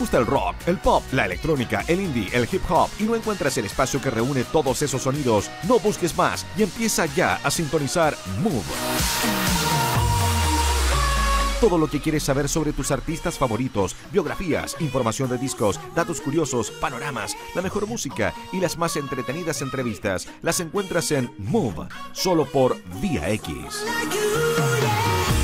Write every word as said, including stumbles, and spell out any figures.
gusta el rock, el pop, la electrónica, el indie, el hip hop y no encuentras el espacio que reúne todos esos sonidos, no busques más y empieza ya a sintonizar Move. Todo lo que quieres saber sobre tus artistas favoritos, biografías, información de discos, datos curiosos, panoramas, la mejor música y las más entretenidas entrevistas las encuentras en Move, solo por Vía X.